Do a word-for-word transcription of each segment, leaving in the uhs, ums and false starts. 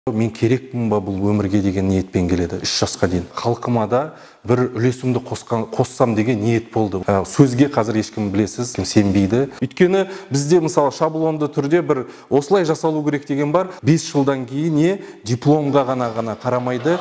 Мен керекпін ба бұл өмірге деген ниетпен келеді үш жасқа дейін. Халқыма да бір үлесімді қосқан, қоссам деген ниет болды. Сөзге қазір ешкім білесіз, кім сенбейді. Өйткені бізде мысалы шаблонды түрде бір осылай жасалу керек деген бар. бес жылдан кейін не дипломға ғана ғана қарамайды.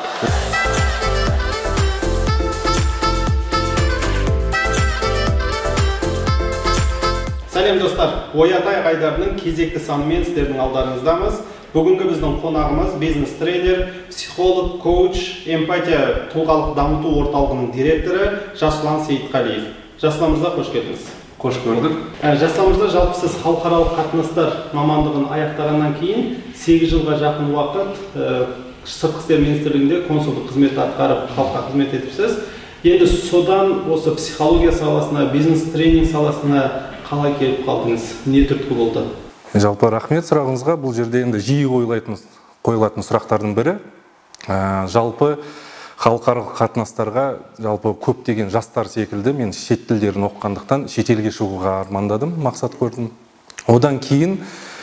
Сәлем достар, Оятай Қайдарының кезекті санымен сіздердің алдарыңыздамыз. Бүгінгі біздің қонағымыз бизнес-тренер, психолог, коуч, эмпатия тұлғалық дамыту орталығының директоры Жасұлан Сейітқалиев. Жасұлан мырза, қош келдіңіз. Қош көрдік. Жасұлан мырза, жалпы сіз халықаралық қатынастар мамандығын аяқтағаннан кейін сегіз жылға жақын уақыт сыртқы істер министрлігінде консулдық қызмет атқарып, халыққа қызмет етіпсіз. Енді содан осы психология саласына, бизнес-тренинг саласына қалай келіп қалдыңыз? Не түрткі болды? Жалпы рахмет сұрағыңызға. Бұл жерде енді жиі қойылатын сұрақтардың бірі. Жалпы халықаралық қатынастарға жалпы көптеген жастар секілді мен шет тілдерін оқығандықтан шетелге шығуға армандадым, мақсат көрдім. Одан кейін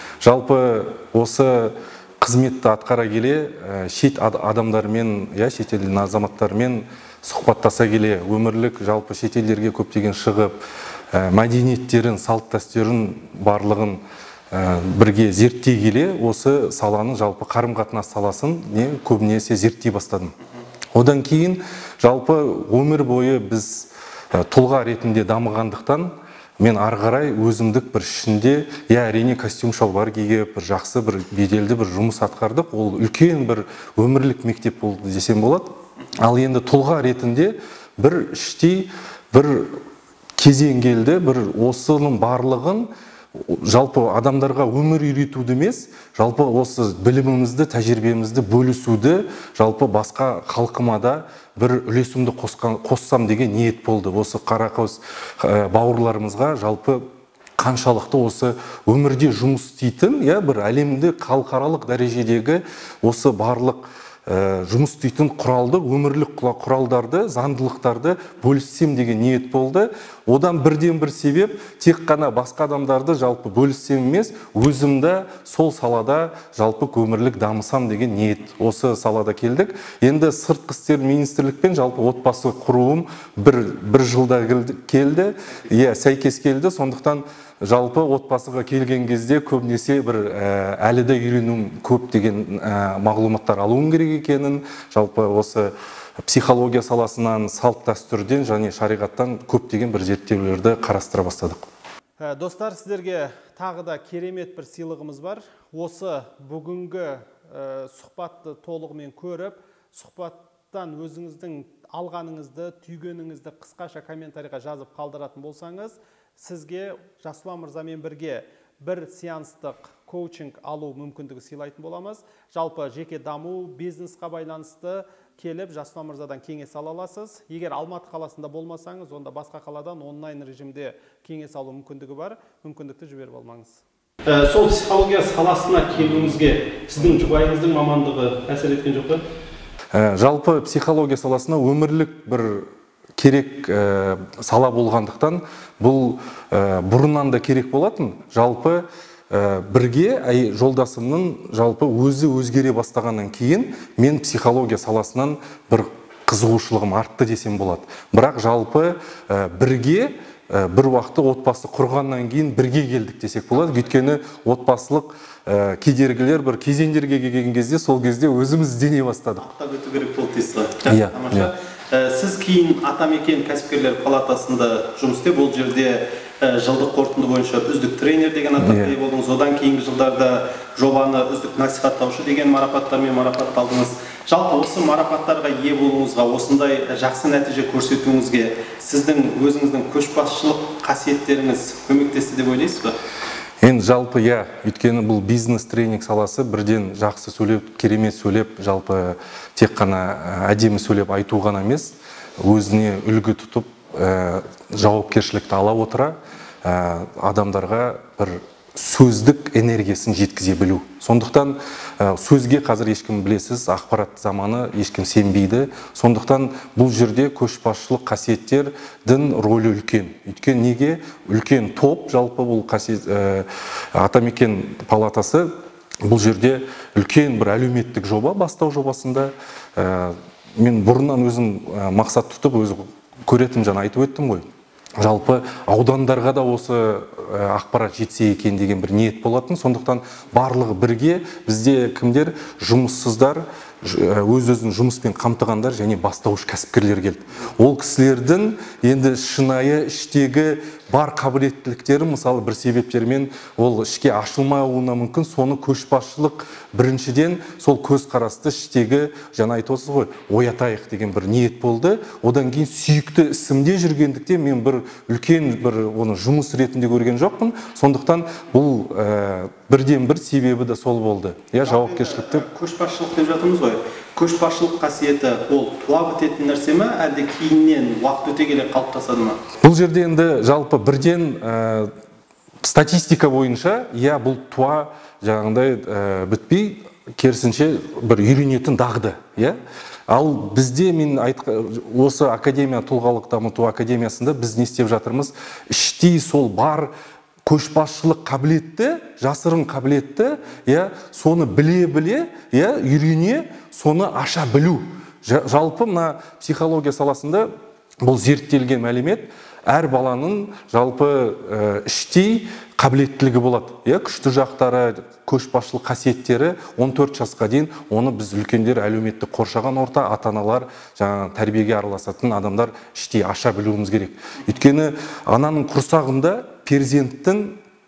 жалпы осы қызметті атқара келе шет адамдармен, я шетелдің азаматтармен сұхбаттаса келе, өмірлік жалпы шетелдерге көптеген шығып, мәдениеттерін, салт-дәстүрін барлығын бірге зерттей келе, осы саланың жалпы қарым-қатынас саласын не көбінесе зерттей бастадым. Одан кейін жалпы өмір бойы біз тұлға ретінде дамығандықтан мен ары қарай өзімдік бір ішінде, я әрине костюм шалбар киіп, бір жақсы бір беделді бір жұмыс атқардық. Ол үлкен бір өмірлік мектеп болды десем болады. Ал енді тұлға ретінде бір іштей бір кезең келді, бір осының барлығын жалпы адамдарға өмір үйретуді емес, жалпы осы білімімізді, тәжірибемізді бөлісуді, жалпы басқа халқыма да бір үлесімді қоссам деген ниет болды. Осы қарақөз бауырларымызға жалпы қаншалықты осы өмірде жұмыс істейтін, я бір әлемді халықаралық дәрежедегі осы барлық жұмыс істейтін құралды, өмірлік құралдарды, заңдылықтарды бөліссем деген ниет болды. Одан бірден бір себеп, тек қана басқа адамдарды жалпы бөліссем емес, өзімді сол салада жалпы өмірлік дамысам деген ниет. Осы салада келдік. Енді сыртқы істер министрлікпен жалпы отбасы құруым бір, бір жылда келді, е, сәйкес келді. Сондықтан жалпы отбасыға келген кезде көбінесе бір әлі де үйренуім көп деген мағлұматтар алуым керек екенін, жалпы осы психология саласынан, салт дәстүрден және шариғаттан көптеген бір зерттеулерді қарастыра бастадық. Достар, сіздерге тағы да керемет бір сыйлығымыз бар. Осы бүгінгі сұхбатты толығымен көріп, сұхбаттан өзіңіздің алғаныңызды, түйгеніңізді қысқаша комментарийға жазып қалдыратын болсаңыз, сізге Жасұлан мырзамен бірге бір сеанстық коучинг алу мүмкіндігі сыйлайтын боламыз. Жалпы жеке даму, бизнесқа байланысты келіп Жасұлан мырзадан кеңес ала аласыз. Егер Алматы қаласында болмасаңыз, онда басқа қаладан онлайн режимде кеңес алу мүмкіндігі бар. Мүмкіндікті жіберіп алмаңыз. Сол психология саласына келуіңізге сіздің жұбайыңыздың мамандығы әсер еткен жоқ па? Жалпы психология саласына өмірлік бір керек сала болғандықтан бұл бұрыннан да керек болатын. Жалпы бірге жолдасымның жалпы өзі өзгере бастағаннан кейін мен психология саласынан бір қызығушылығым артты десем болады. Бірақ жалпы бірге бір уақытта отбасы құрғаннан кейін бірге келдік десек болады. Өйткені отбасылық кедергілер бір кезеңдерге келген кезде сол кезде өзіміз іздене бастадық. Ақтап өту керек болды дейсіз. Сіз кейін Атамекен кәсіпкерлер палатасында жұмыс істеп, бұл жерде жылдық қорытынды бойынша үздік тренер деген атаққа ие болдыңыз. Одан кейінгі жылдарда жобаны үздік насихаттаушы деген марапаттармен марапатталдыңыз. Жалпы осы марапаттарға ие болуыңызға, осындай жақсы нәтиже көрсетуіңізге сіздің өзіңіздің көшбасшылық қасиеттеріңіз көмектесті деп ойлайсыз ба? Енді жалпы, я, өйткені бұл бизнес-тренинг саласы бірден жақсы сөйлеп, керемет сөйлеп, жалпы тек қана әдемі сөйлеп айту ғана емес, өзіне үлгі тұтып, жауапкершілікті ала отыра, адамдарға бір сөздік энергиясын жеткізе білу. Сондықтан сөзге қазір ешкім білесіз, ақпарат заманы ешкім сенбейді. Сондықтан бұл жерде көшбасшылық қасиеттердің рөлі үлкен. Өйткені неге үлкен топ, жалпы бұл қасиет Атамекен палатасы бұл жерде үлкен бір әлеуметтік жоба, бастау жобасында. Мен бұрыннан өзім мақсат тұтып, өзі көретін жаңа айтып өттім ғой. Жалпы аудандарға да осы ақпарат жетсе екен деген бір ниет болатын. Сондықтан барлығы бірге бізде кімдер жұмыссыздар, өз-өзін жұмыспен қамтығандар және бастауыш кәсіпкерлер келді. Ол кісілердің енді шынайы іштегі бар қабілеттіліктері, мысалы бір себептермен ол ішке ашылмауына мүмкін, соны көшбасшылық біріншіден сол көзқарасты іштегі, жаңа айтып отырсыз ғой, оятайық деген бір ниет болды. Одан кейін сүйікті ісімде жүргендіктен мен бір үлкен бір оны жұмыс ретінде көрген жоқпын. Сондықтан бұл бірден бір себебі де сол болды. Я жауапкершілікті көшбасшылық деп жатырмыз ғой. Көшбасшылық қасиеті ол туа бітетін нәрсе ме, әлде кейіннен уақыт өте келе қалыптасады ма? Бұл жерде енді жалпы бірден статистика бойынша, я бұл туа жаңағыдай бітпей, керісінше бір үйренетін дағды. Ал бізде мен осы академия, тұлғалық дамыту академиясында біз не істеп жатырмыз? Іштей сол бар көшбасшылық қабілетті, жасырын қабілетті, соны біле-біле, үйрене, соны аша білу. Жалпы мына психология саласында бұл зерттелген мәлімет, әр баланың жалпы іштей қабілеттілігі болады. Күшті жақтары, көшбасшылық қасиеттері он төрт жасқа дейін, оны біз үлкендер әлеуметтік қоршаған орта, ата-аналар, жаңа тәрбиеге араласатын адамдар іштей аша білуіміз керек. Өйткені ананың құрсағында перзенттің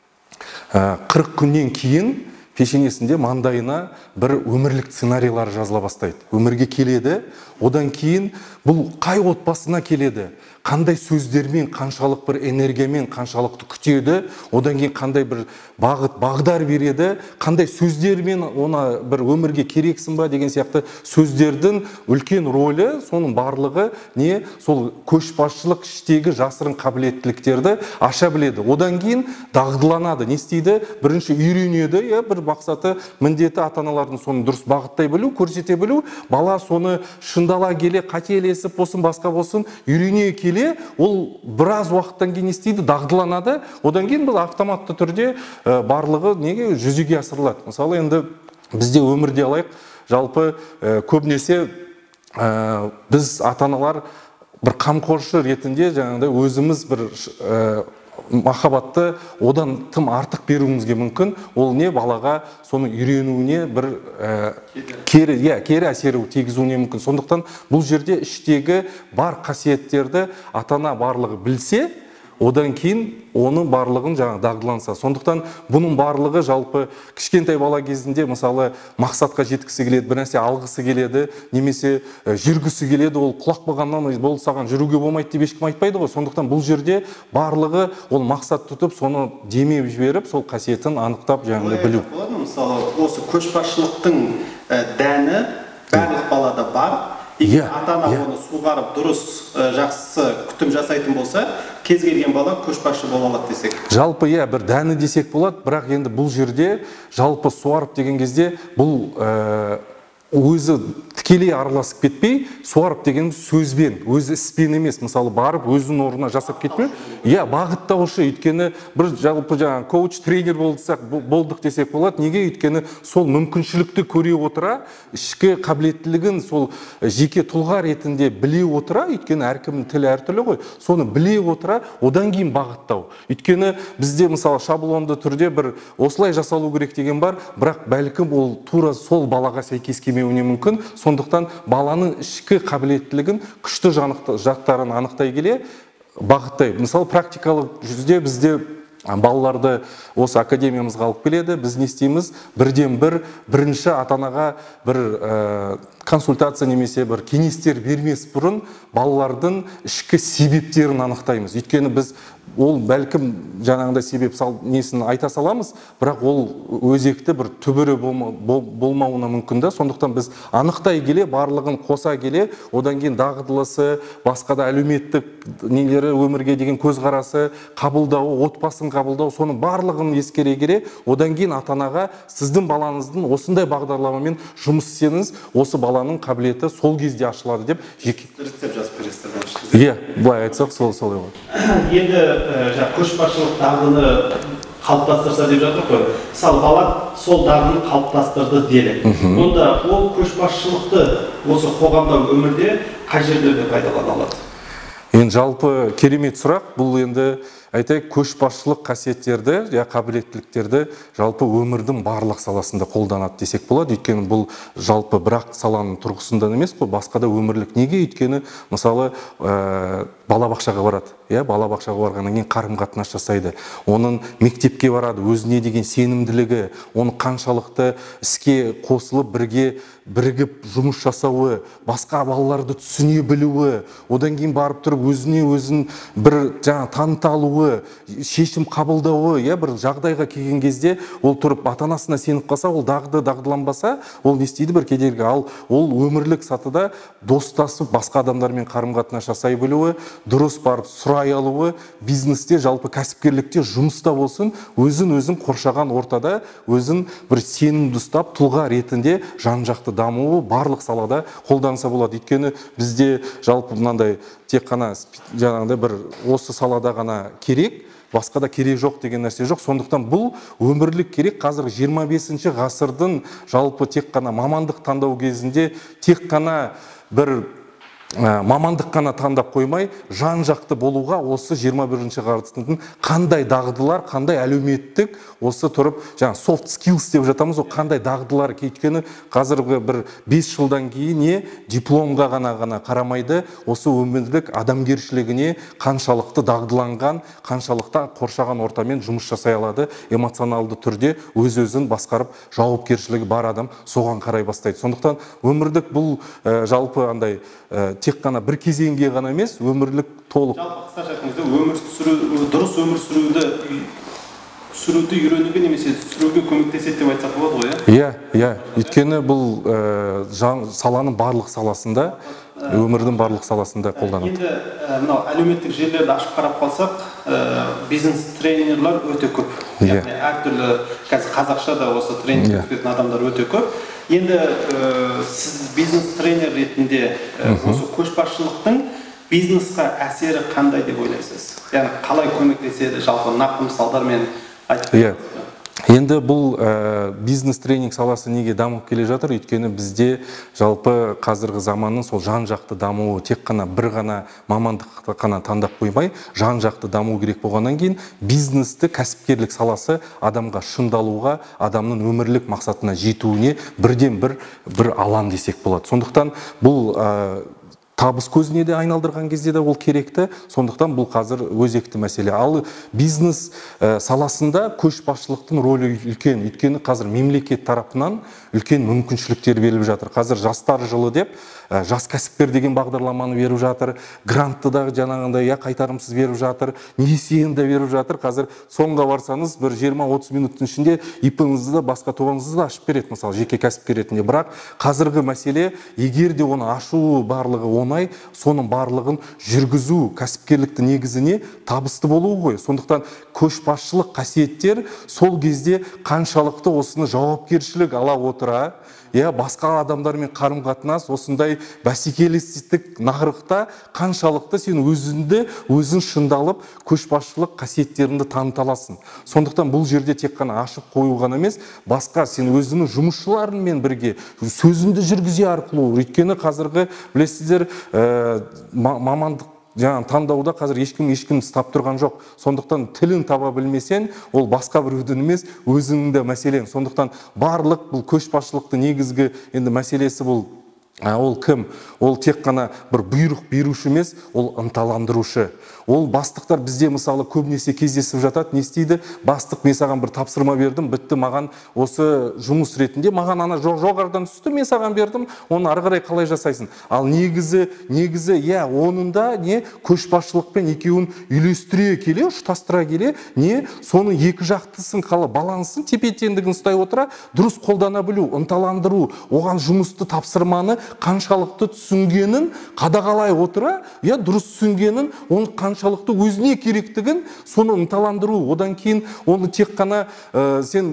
қырық күннен кейін пешенесінде маңдайына бір өмірлік сценарийлар жазыла бастайды. Өмірге келеді, одан кейін бұл қай отбасына келеді, қандай сөздермен, қаншалық бір энергиямен, қаншалықты күтеді, одан кейін қандай бір бағыт, бағдар береді, қандай сөздермен оны бір өмірге керексің ба деген сияқты сөздердің үлкен рөлі, соның барлығы не сол көшбасшылық іштегі жасырын қабілеттіліктерді аша біледі. Одан кейін дағдыланады, не істейді? Бірінші үйренеді, бір мақсаты, міндеті ата-аналардың соны дұрыс бағыттай білу, көрсете білу, бала соны шындала келе, қателесіп болсын, басқа болсын, үйрене келе, ол біраз уақыттан кейін істейді, дағдыланады. Одан кейін бұл автоматты түрде барлығы неге жүзеге асырылады. Мысалы, енді бізде өмірде алайық, жалпы көбінесе біз ата-аналар бір қамқоршы ретінде жаңағыдай өзіміз бір махаббатты одан тым артық беруімізге мүмкін. Ол не балаға соны үйренуіне бір кері, я, кері әсері тигізуіне мүмкін. Сондықтан бұл жерде іштегі бар қасиеттерді ата-ана барлығы білсе, одан кейін оның барлығын жаңа дағдыланса. Сондықтан бұның барлығы жалпы кішкентай бала кезінде мысалы мақсатқа жеткісі келеді, бір нәрсе алғысы келеді, немесе жүргісі келеді, ол құлақ болғаннан бұл саған жүруге болмайды деп ешкім айтпайды ғой. Сондықтан бұл жерде барлығы ол мақсат тұтып, соны демеп жіберіп, сол қасиетін анықтап жаңағыдай білу. Мысалы, осы көшбасшылықтың дәні барлық балада бар. Егер ата-ана оны суғарып дұрыс, жақсы күтім жасайтын болса, кез келген бала көшбасшы бола алады десек. Жалпы иә, бір дәні десек болады, бірақ енді бұл жерде жалпы суарып деген кезде бұл өзі тікелей араласып кетпей, суарып деген сөзбен, өзі іспен емес, мысалы барып өзінің орнына жасап кетпей, иә, бағыттаушы. Өйткені бір жалпы жаңа коуч, тренер болдық десек болады. Неге? Өйткені сол мүмкіншілікті көре отыра, ішкі қабілеттілігін сол жеке тұлға ретінде біле отыра, өйткені әркімнің тілі әртүрлі ғой, соны біле отыра, одан кейін бағыттау. Өйткені бізде мысалы шаблонды түрде бір осылай жасалу керек деген бар, бірақ бәлкім ол тура сол балаға сәйкес келмеуіне мүмкін. Сондықтан баланың ішкі қабілеттілігін, күшті жақтарын анықтай келе бағыттай. Мысалы практикалық жүзде бізде балаларды осы академиямызға алып келеді. Біз не істейміз? Бірден бір бірінші ата-анаға бір консультация немесе бір кеңестер бермес бұрын балалардың ішкі себептерін анықтаймыз. Өйткені біз ол бәлкім жаңағындай себеп несін айта саламыз, бірақ ол өзекті бір түбірі болмауына мүмкін да. Сондықтан біз анықтай келе, барлығын қоса келе, одан кейін дағдылысы, басқа да әлеуметтік нелері, өмірге деген көзқарасы, қабылдауы, отбасын қабылдау, соның барлығын ескере келе, одан кейін ата-анаға сіздің балаңыздың осындай бағдарламамен жұмыс істеңіз, осы баланың қабілеті сол кезде ашылады деп жеке рецепт жазып бересіздер. Иә, былай айтсақ сол солай болады. Енді көшбасшылық дағдыны қалыптастырса деп жатыр ғой. Мысалы бала сол дағдыны қалыптастырды делік. Онда ол көшбасшылықты осы қоғамда өмірде қай жерлерде пайдалана алады? Енді жалпы керемет сұрақ. Бұл енді айтайық, көшбасшылық қасиеттерді, я қабілеттіліктерді жалпы өмірдің барлық саласында қолданады десек болады. Өйткені бұл жалпы бірақ саланың тұрғысында емес қой, басқа да өмірлік. Неге? Өйткені мысалы ә, балабақшаға барады. Я балабақшаға барғаннан кейін қарым-қатынас жасайды. Оның мектепке барады, өзіне деген сенімділігі, оның қаншалықты іске қосылып бірге бірігіп жұмыс жасауы, басқа балаларды түсіне білуі, одан кейін барып тұрып өзіне өзін бір жаңа таныта алуы, шешім қабылдауы, я бір жағдайға келген кезде ол тұрып ата-анасына сеніп қалса, ол дағды дағдыланбаса, ол не істейді бір кедергі. Ал ол өмірлік сатыда достасып, басқа адамдармен қарым-қатынас жасай білуі, дұрыс барып сұрай алуы, бизнесте, жалпы кәсіпкерлікте, жұмыста болсын, өзін өзін қоршаған ортада өзін бір сенімді ұстап, тұлға ретінде жан-жақты дамуы барлық салада қолданса болады. Өйткені бізде жалпы мынандай тек қана жаңағыдай бір осы салада ғана керек, басқа да керек жоқ деген нәрсе жоқ. Сондықтан бұл өмірлік керек. Қазір жиырма бесінші ғасырдың жалпы тек қана мамандық таңдау кезінде тек қана бір мамандық қана таңдап қоймай, жан-жақты болуға осы жиырма бірінші ғасырдың қандай дағдылар, қандай әлеуметтік осы тұрып, жаңа soft skills деп жатамыз, ол қандай дағдылар. Өйткені қазіргі бір бес жылдан кейін не дипломға ғана ғана қарамайды, осы өмірлік адамгершілігіне қаншалықты дағдыланған, қаншалықты қоршаған ортамен жұмыс жасай алады, эмоционалды түрде өз-өзін басқарып, жауапкершілігі бар адам соған қарай бастайды. Сондықтан өмірлік бұл ә, жалпы андай ә, тек қана бір кезеңге ғана емес, өмірлік толық. Жалпы қысқаша айтқанда өмір сүру, дұрыс өмір сүруді сүруді үйренуге немесе сүруге көмектеседі деп айтсақ болады ғой, иә? Иә, иә. Өйткені бұл ә, саланың барлық саласында, өмірдің барлық саласында қолданады. Енді мынау әлеуметтік желілерді ашып қарап қалсақ, бизнес тренерлер өте көп. Яғни әртүрлі қазір қазақшада осы тренинг өткізетін адамдар өте көп. Енді сіз бизнес тренер ретінде осы көшбасшылықтың бизнесқа әсері қандай деп ойлайсыз? Яғни қалай көмектеседі, жалпы нақты мысалдармен айтып беріңіз. Енді бұл ә, бизнес тренинг саласы неге дамып келе жатыр? Өйткені бізде жалпы қазіргі заманның сол жан-жақты дамуы, тек қана бір ғана мамандықты қана таңдап қоймай, жан-жақты даму керек болғаннан кейін бизнесті, кәсіпкерлік саласы адамға шыңдалуға, адамның өмірлік мақсатына жетуіне бірден бір бір алаң десек болады. Сондықтан бұл ә, табыс көзіне де айналдырған кезде де ол керекті. Сондықтан бұл қазір өзекті мәселе. Ал бизнес ә, саласында көшбасшылықтың рөлі үлкен. Өйткені қазір мемлекет тарапынан үлкен мүмкіншіліктер беріліп жатыр. Қазір жастар жылы деп ә, жас кәсіпкер деген бағдарламаны беріп жатыр. Грантты да жаңағындай я қайтарымсыз беріп жатыр. Несиені де беріп жатыр. Қазір соңға барсаңыз бір жиырма отыз минуттың ішінде ИП-іңізді де басқа тоғыңызды да ашып береді, мысалы жеке кәсіпкер ретінде. Бірақ қазіргі мәселе, егер де оны ашу барлығы оңай, соның барлығын жүргізу кәсіпкерлікті негізіне табысты болуы ғой. Сондықтан көшбасшылық қасиеттер сол кезде қаншалықты осыны жауапкершілік ала отыра, я басқа адамдармен қарым-қатынас, осындай бәсекелестік нарықта қаншалықты сен өзіңді өзің шыңдалып көшбасшылық қасиеттеріңді таныта аласың. Сондықтан бұл жерде тек қана ашып қою ғана емес, басқа сен өзіңнің жұмысшыларыңмен бірге сөзіңді жүргізе арқылы. Өйткені қазіргі білесіздер ә, мамандық жаңа таңдауда қазір ешкім ешкім ұстап тұрған жоқ. Сондықтан тілін таба білмесен, ол басқа біреудің емес, өзіңнің де мәселең. Сондықтан барлық бұл көшбасшылықты негізгі енді мәселесі бұл. Ол кім? Ол тек қана бір бұйрық беруші емес, ол ынталандырушы. Ол бастықтар бізде мысалы көбінесе кездесіп жатады. Не істейді? Бастық, мен саған бір тапсырма бердім, бітті, маған осы жұмыс ретінде, маған ана жоғарыдан түсті, мен саған бердім, оны ары қарай қалай жасайсың? Ал негізі, негізі, иә, оның да не көшбасшылықпен екеуін үйлестіре келе, ұштастыра келе, не соның екі жақтысын қала балансын, тепе-теңдігін ұстай отыра, дұрыс қолдана білу, ынталандыру, оған жұмысты тапсырманы қаншалықты түсінгенін қадағалай отыра, я дұрыс түсінгенін, оны қаншалықты өзіне керектігін соны ынталандыру. Одан кейін оны тек қана ә, сен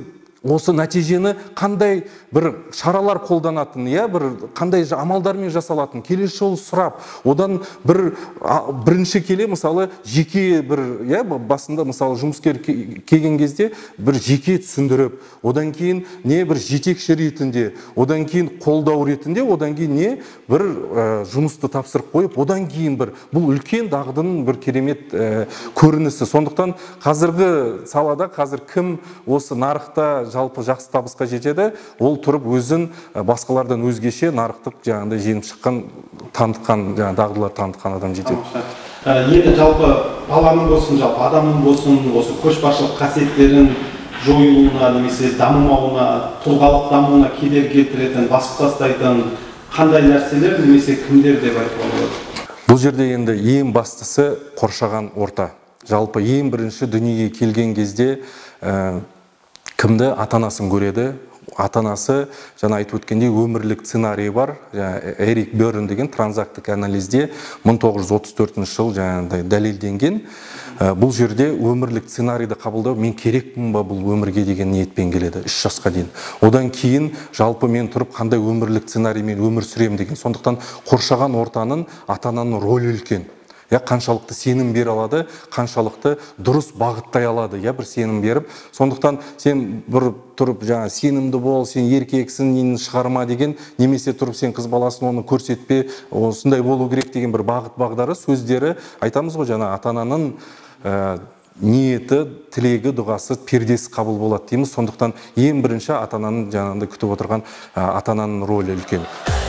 осы нәтижені қандай бір шаралар қолданатын, иә, бір қандай амалдармен жасалатын, келесі жолы сұрап, одан бір бірінші келе мысалы жеке бір, иә, басында мысалы жұмыскер келген кезде бір жеке түсіндіріп, одан кейін не бір жетекші ретінде, одан кейін қолдау ретінде, одан кейін не бір жұмысты тапсырып қойып, одан кейін бір бұл үлкен дағдының бір керемет көрінісі. Сондықтан қазіргі салада қазір кім осы нарықта жалпы жақсы табысқа жетеді, ол тұрып өзін басқалардан өзгеше нарықтық жаңағыдай жеңіп шыққан, танытқан, жаңағы дағдылар танытқан адам жетеді. Енді жалпы баланың болсын, жалпы адамның болсын, осы көшбасшылық қасиеттерін жойылуына немесе дамымауына, тұлғалық дамуына кедергі келтіретін, басып тастайтын қандай нәрселер немесе кімдер деп айтуға болады? Бұл жерде енді ең бастысы қоршаған орта. Жалпы ең бірінші дүниеге келген кезде кімді ата-анасын көреді. Ата-анасы, жаңа айтып өткендей, өмірлік сценарий бар. Эрик Берн деген транзактік анализде мың тоғыз жүз отыз төртінші жыл жаңағыдай дәлелденген. Бұл жерде өмірлік сценарийді қабылдау, мен керекпін ба бұл өмірге деген ниетпен келеді, үш жасқа дейін. Одан кейін жалпы мен тұрып қандай өмірлік сценариймен өмір сүрем деген. Сондықтан қоршаған ортаның ата-ананың рөлі үлкен. Я қаншалықты сенім бере алады, қаншалықты дұрыс бағыттай алады, я бір сенім беріп. Сондықтан сен бір тұрып жаңа сенімді бол, сен еркексің, нені шығарма деген, немесе тұрып сен қыз баласын оны көрсетпе, осындай болу керек деген бір бағыт бағдары, сөздері айтамыз ғой, жаңа ата-ананың ниеті, тілегі, дұғасы, пердесі қабыл болады дейміз. Сондықтан ең бірінші ата-ананың жаңағыдай күтіп отырған ата-ананың рөлі үлкен.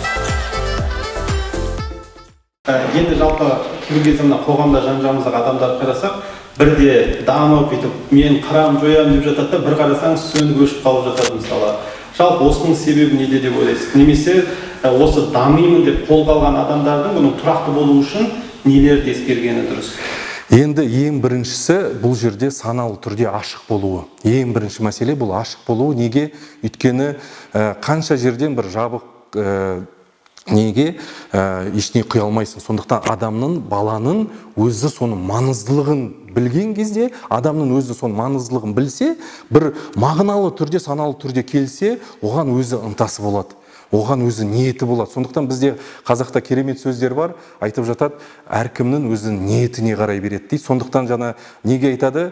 Енді жалпы кейбір кезде мына қоғамда жан-жағымыздағы адамдарды қарасақ, бірде дамып бүйтіп мен қарам жоям деп жатады да, бір қарасаң сөніп өшіп қалып жатады мысалы. Жалпы осының себебі неде деп ойлайсыз? Немесе осы дамимын деп қолға алған адамдардың бұның тұрақты болу үшін нелерді ескергені дұрыс? Енді ең біріншісі бұл жерде саналы түрде ашық болуы. Ең бірінші мәселе бұл ашық болуы. Неге? Өйткені қанша жерден бір жабық неге ештеңе құя алмайсың. Сондықтан адамның, баланың өзі соның маңыздылығын білген кезде, адамның өзі соның маңыздылығын білсе, бір мағыналы түрде, саналы түрде келсе, оған өзі ынтасы болады. Оған өзі ниеті болады. Сондықтан бізде қазақта керемет сөздер бар, айтып жатады, әркімнің өзі ниетіне қарай береді дейді. Сондықтан жаңа неге айтады,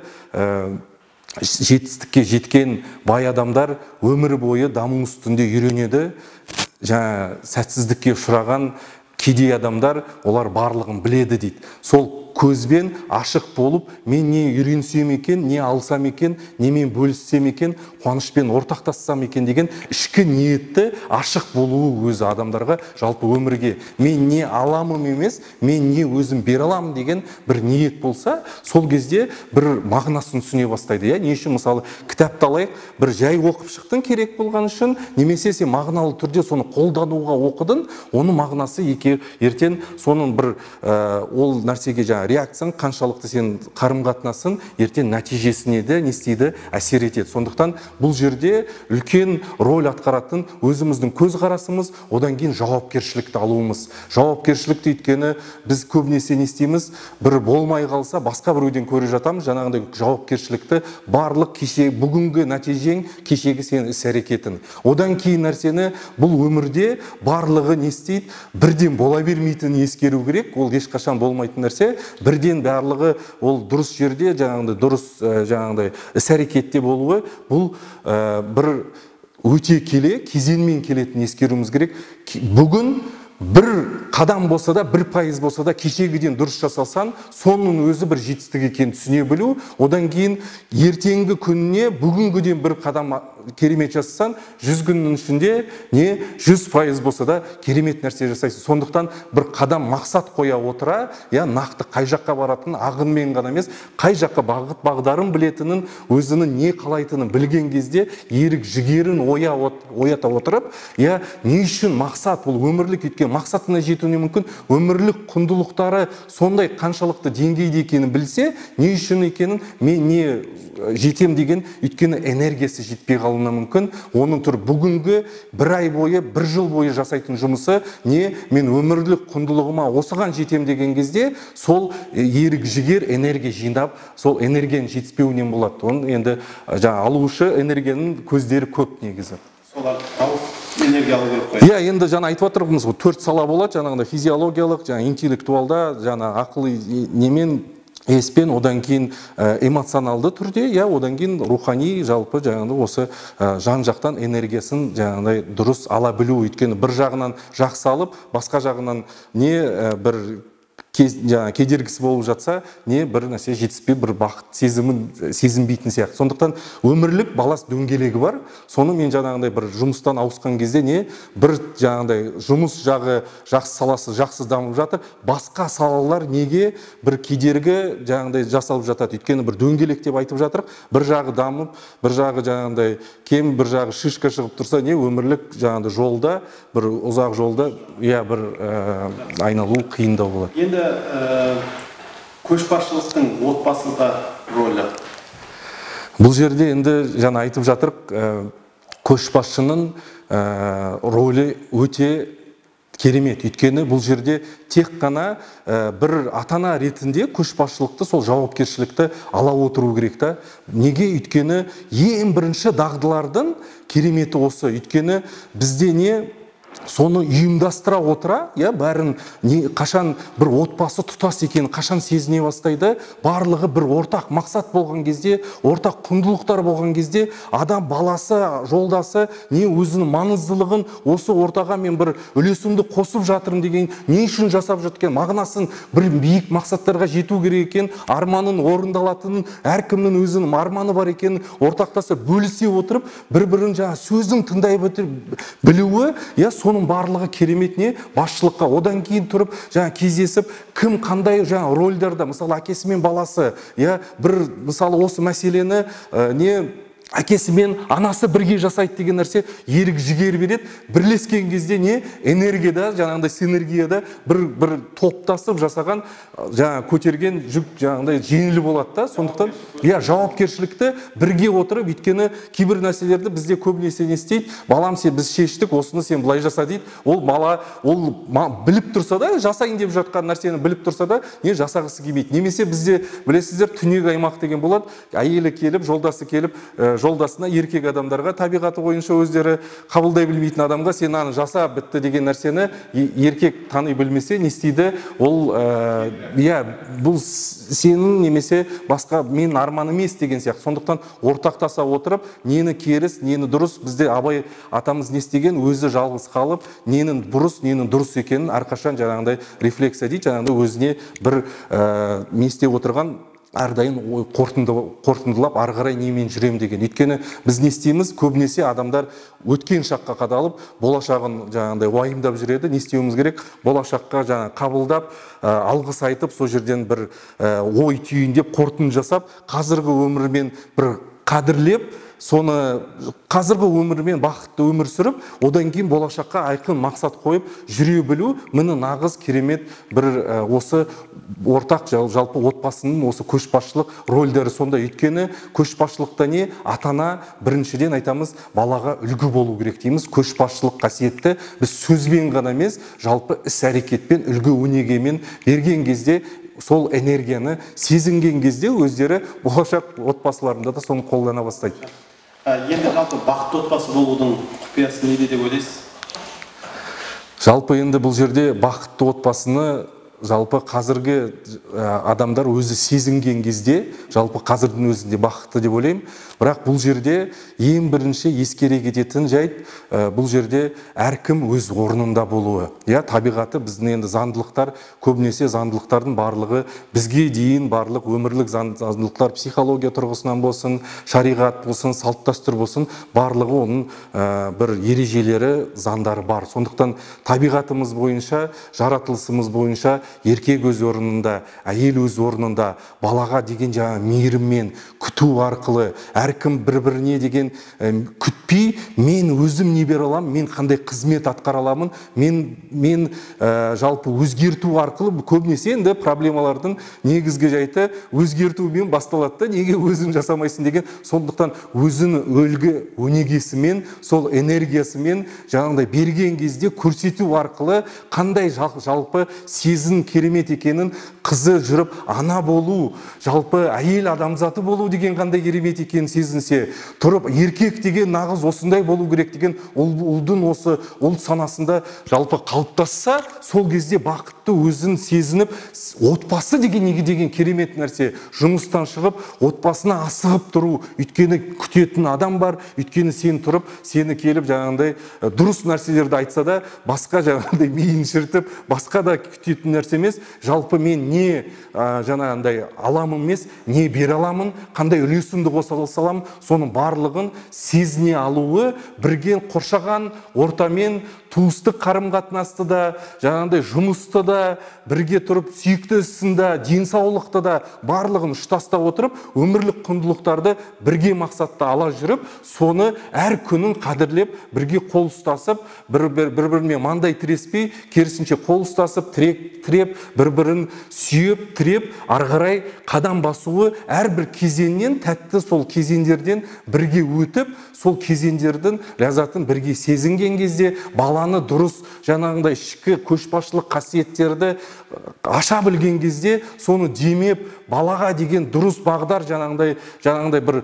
жетістікке жеткен бай адамдар өмір бойы даму үстінде үйренеді. Жаңа сәтсіздікке ұшыраған кедей адамдар, олар барлығын біледі дейді. Сол көзбен ашық болып, мен не үйренсем екен, не алсам екен, немен бөліссем екен, қуанышпен ортақтассам екен деген ішкі ниетті ашық болуы өзі адамдарға жалпы өмірге. Мен не аламын емес, мен не өзім бере аламын деген бір ниет болса, сол кезде бір мағынасын түсіне бастайды. Я не үшін мысалы кітапты алайық, бір жай оқып шықтың керек болған үшін, немесе сен мағыналы түрде соны қолдануға оқыдың, оның мағынасы еке ертең соның бір ол нәрсеге жаңа реакцияң қаншалықты сен қарым-қатынасын ертең нәтижесіне де не істейді, әсер етеді. Сондықтан бұл жерде үлкен роль атқаратын өзіміздің көзқарасымыз, одан кейін жауапкершілікті алуымыз. Жауапкершілікті өйткені біз көбінесе не істейміз, бір болмай қалса басқа біреуден көре жатамыз. Жаңағындай жауапкершілікті барлық кеше бүгінгі нәтижең кешегі сен іс-әрекетің. Одан кейін нәрсені бұл өмірде барлығы не істейді, бірден бола бермейтінін ескеру керек. Ол ешқашан болмайтын нәрсе. Бірден барлығы ол дұрыс жерде, жаңағындай дұрыс жаңағындай іс-әрекетте болуы, бұл бір өте келе, кезеңмен келетін ескеруіміз керек. Бүгін бір қадам болса да, бір пайыз болса да, кешегіден дұрыс жасалсан, соның өзі бір жетістік екенін түсіне білу. Одан кейін ертеңгі күніне бүгінгіден бір қадам керемет жасасан, жүз күннің ішінде не жүз пайыз болса да керемет нәрсе жасайсың. Сондықтан бір қадам мақсат қоя отыра, я нақты қай жаққа баратын ағынмен ғана емес, қай жаққа бағыт бағдарын білетінін, өзінің не қалайтынын білген кезде ерік жігерін оята отырып, я не үшін мақсат, ол өмірлік еткен мақсатына жету кетуіне мүмкін. Өмірлік құндылықтары сондай қаншалықты деңгейде екенін білсе, не үшін екенін, мен не жетем деген, өйткені энергиясы жетпей қалуына мүмкін. Оның тұр бүгінгі бір ай бойы, бір жыл бойы жасайтын жұмысы, не мен өмірлік құндылығыма осыған жетем деген кезде, сол ерік жігер энергия жинап, сол энергияның жетіспеуінен болады. Оның енді жаңа алушы энергияның көздері көп негізі. Солар тауып энергия алу керек қой. Иә, енді жаңа айтып отырмыз ғой, төрт сала болады, жаңағыда физиологиялық, жаңа интеллектуалда, жаңа ақылы немен еспен, одан кейін эмоционалды түрде, я одан кейін рухани жалпы жаңағыда осы жан жақтан энергиясын жаңағыдай дұрыс ала білу. Өйткені бір жағынан жақсы алып, басқа жағынан не бір кедергісі болып жатса, не бір нәрсе жетіспей, бір бақыт сезімін сезінбейтін сияқты. Сондықтан өмірлік балас дөңгелегі бар. Соны мен жаңағыдай бір жұмыстан ауысқан кезде не бір жаңағыдай жұмыс жағы жақсы саласы жақсы дамып жатыр, басқа салалар неге бір кедергі жаңағыдай жасалып жатады. Өйткені бір дөңгелек деп айтып жатырық, бір жағы дамып, бір жағы жаңағыдай кем, бір жағы шишка шығып тұрса, не өмірлік жаңағыдай жолда, бір ұзақ жолда, иә, бір айналу қиындау болады. Енді көшбасшылықтың отбасыда рөлі? Бұл жерде енді жаңа айтып жатырық, көшбасшының рөлі өте керемет. Өйткені бұл жерде тек қана бір ата-ана ретінде көшбасшылықты, сол жауапкершілікті ала отыру керек та. Неге? Өйткені ең бірінші дағдылардың кереметі осы. Өйткені бізде не соны ұйымдастыра отыра, я бәрін не қашан бір отбасы тұтас екенін қашан сезіне бастайды, барлығы бір ортақ мақсат болған кезде, ортақ құндылықтар болған кезде, адам баласы, жолдасы не өзінің маңыздылығын осы ортаға мен бір үлесімді қосып жатырмын деген, не үшін жасап жатқан мағынасын, бір биік мақсаттарға жету керек екен, арманын орындалатынын, әркімнің өзінің арманы бар екенін ортақтаса бөлісе отырып, бір-бірін жаңа сөзін тыңдай білуі, я соның барлығы кереметіне басшылыққа одан кейін тұрып жаңа кездесіп кім қандай жаңа рөлдерді, мысалы әкесі мен баласы, я бір мысалы осы мәселені не әкесі мен анасы бірге жасайды деген нәрсе ерік жігер береді. Бірлескен кезде не энергияда, жаңағыдай синергияда бір бір топтасып жасаған жаңа көтерген жүк жаңағыдай жеңіл болады да. Сондықтан иә, жауапкершілікті бірге отырып, өйткені кейбір нәрселерді бізде көбінесе не істейді, балам сен біз шештік, осыны сен былай жаса дейді. Ол бала ол біліп тұрса да, жасайын деп жатқан нәрсені біліп тұрса да, не жасағысы келмейді. Немесе бізде білесіздер, түнек аймақ деген болады. Әйелі келіп, жолдасы келіп, жолдасына, еркек адамдарға табиғаты бойынша өздері қабылдай білмейтін адамға сен аны жаса бітті деген нәрсені еркек тани білмесе не істейді? Ол иә, бұл сенің немесе басқа мен арман емес деген сияқты. Сондықтан ортақтаса отырып, нені керіс, нені дұрыс, бізде Абай атамыз не істеген, өзі жалғыз қалып, ненің бұрыс, ненің дұрыс екенін әрқашан жаңағыдай рефлексия дейді, жаңағыдай өзіне бір не істеп отырған әрдайым қорытындылап, ары қарай немен жүрем деген. Өйткені біз не істейміз? Көбінесе адамдар өткен шаққа қадалып, болашағын жаңағыдай уайымдап жүреді. Не істеуіміз керек? Болашаққа жаңа қабылдап, алғыс айтып, сол жерден бір ой түйіндеп, қорытынды жасап, қазіргі өмірмен бір қадірлеп, соны қазіргі өмірмен бақытты өмір сүріп, одан кейін болашаққа айқын мақсат қойып жүре білу, міне нағыз керемет бір осы ортақ жалпы отбасының осы көшбасшылық рөлдері сонда. Өйткені көшбасшылықта не? Ата-ана біріншіден айтамыз, балаға үлгі болу керек дейміз. Көшбасшылық қасиетті біз сөзбен ғана емес, жалпы іс-әрекетпен, үлгі өнегемен берген кезде, сол энергияны сезінген кезде өздері болашақ отбасыларында да соны қолдана бастайды. Енді жалпы бақытты отбасы болудың құпиясы неде деп ойлайсыз? Жалпы енді бұл жерде бақытты отбасыны жалпы қазіргі адамдар өзі сезінген кезде, жалпы қазірдің өзінде бақытты деп ойлаймын. Бірақ бұл жерде ең бірінші ескере кететін жайт, бұл жерде әркім өз орнында болуы. Я, табиғаты біздің енді заңдылықтар, көбінесе заңдылықтардың барлығы бізге дейін барлық өмірлік заңдылықтар, психология тұрғысынан болсын, шариғат болсын, салт дәстүр болсын, барлығы оның бір ережелері, заңдары бар. Сондықтан табиғатымыз бойынша, жаратылысымыз бойынша еркек өз орнында, әйел өз орнында, балаға деген жаңа мейіріммен, күту арқылы, әркім бір-біріне деген күтпей, мен өзім не бере аламын, мен қандай қызмет атқара аламын, мен, мен ә, жалпы өзгерту арқылы көбінесе енді проблемалардың негізгі жайты өзгертумен басталады да, неге өзің жасамайсың деген. Сондықтан өзін өлгі өнегесімен, сол энергиясымен жаңағыдай берген кезде көрсету арқылы қандай жалпы сезін керемет екенін, қызы жүріп ана болу, жалпы әйел адамзаты болу деген қандай керемет екенін сезінсе, тұрып еркек деген нағыз осындай болу керек деген ұлдың осы ұлт санасында жалпы қалыптасса, сол кезде бақытты өзін сезініп, отбасы деген неге деген керемет нәрсе. Жұмыстан шығып, отбасына асығып тұру, өйткені күтетін адам бар, өйткені сен тұрып, сені келіп жаңағындай дұрыс нәрселерді айтса да, басқа жаңағындай миын шіртіп, басқа да күтетін нәрсе емес, жалпы мен не жаңағындай аламын емес, не бере аламын, қандай үлесімді қоса аламын, соның барлығын сезіне алуы, бірге қоршаған ортамен туыстық қарым-қатынасты да, жаңағындай жұмысты да, бірге тұрып сүйікті ісінде, денсаулықты да барлығын ұштаста отырып, өмірлік құндылықтарды бірге мақсатта ала жүріп, соны әр күнін қадірлеп, бірге қол ұстасып, бір-біріне маңдай тіреспей, керісінше қол ұстасып, тіреп, бір-бірін сүйіп, тіреп, ары қарай қадам басуы, әрбір кезеңнен, тәтті сол кезеңдерден бірге өтіп, сол кезеңдердің ләззатын бірге сезінген кезде, баланы дұрыс жаңағындай ішкі көшбасшылық қасиеттерді аша білген кезде, соны демеп, балаға деген дұрыс бағдар жаңағындай жаңағындай бір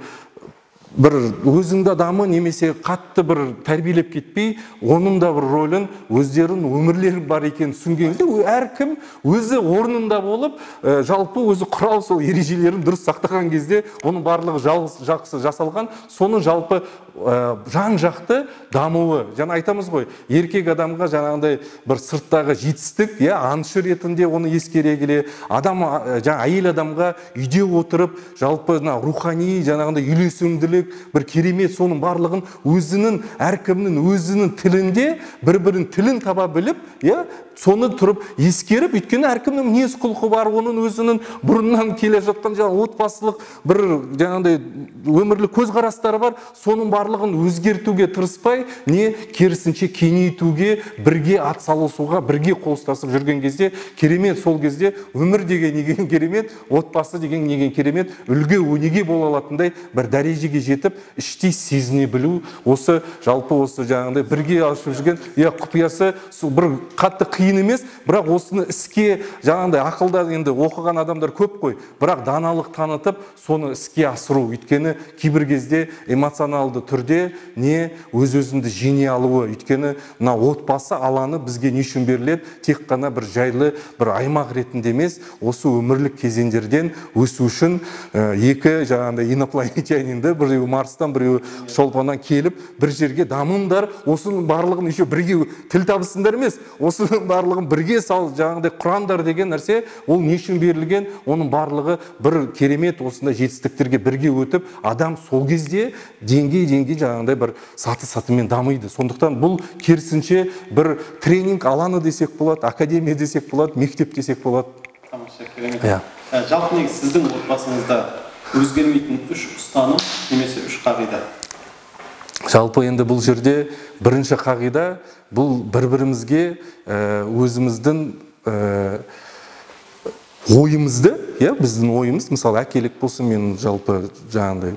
бір өзіңді адамы немесе қатты бір тәрбиелеп кетпей, оның да бір рөлін, өздерін өмірлері бар екенін түсінген кезде, әркім өзі орнында болып, жалпы өзі құрал сол ережелерін дұрыс сақтаған кезде, оның барлығы жақсы жасалған, соның жалпы жан жақты дамуы. Жаңа айтамыз ғой, еркек адамға жаңағындай бір сырттағы жетістік, я аңшы ретінде оны ескере келе, адам жаңа әйел адамға үйде отырып, жалпы рухани жаңағындай үйлесімділік, бір керемет, соның барлығын өзінің, әркімнің өзінің тілінде бір-бірін тілін таба біліп, я соны тұрып ескеріп, өйткені әркімнің мінез құлқы бар, оның өзінің бұрыннан келе жатқан жаңа отбасылық бір жаңағындай өмірлік көзқарастары бар, соның барлығын өзгертуге тырыспай, не керісінше кеңейтуге, бірге атсалысуға, бірге қол ұстасып жүрген кезде керемет, сол кезде өмір деген неге керемет, отбасы деген неге керемет, үлгі өнеге бола алатындай бір дәрежеге жетіп, іштей сезіне білу, осы жалпы осы жаңағындай бірге ашып жүрген, я құпиясы бір қатты қиын емес, бірақ осыны іске жаңағындай ақылда енді оқыған адамдар көп қой, бірақ даналық танытып, соны іске асыру, өйткені кейбір кезде эмоционалды түрде не өз-өзіңді жеңе алуы, өйткені мына отбасы алаңы бізге не үшін беріледі, тек қана бір жайлы бір аймақ ретінде емес, осы өмірлік кезеңдерден өсу үшін екі жаңағындай инопланетянинді, біреуі Марстан, біреуі шолпаннан келіп, бір жерге дамыңдар, осының барлығын еще бірге тіл табысыңдар емес, осының барлығын бірге сал, жаңағындай құрандар деген нәрсе, ол не үшін берілген, оның барлығы бір керемет осындай жетістіктерге бірге өтіп, адам сол кезде деңгей-деңгей жаңағындай бір саты-сатымен дамиды. Сондықтан бұл керісінше бір тренинг алаңы десек болады, академия десек болады, мектеп десек болады. Тамаша, керемет. Жалпы негізі сіздің отбасыңызда өзгермейтін үш ұстаным немесе үш қағида? Жалпы енді бұл жерде бірінші қағида, бұл бір-бірімізге өзіміздің ойымызды, біздің ойымыз, мысалы әкелік болсын, мен жалпы жаңағындай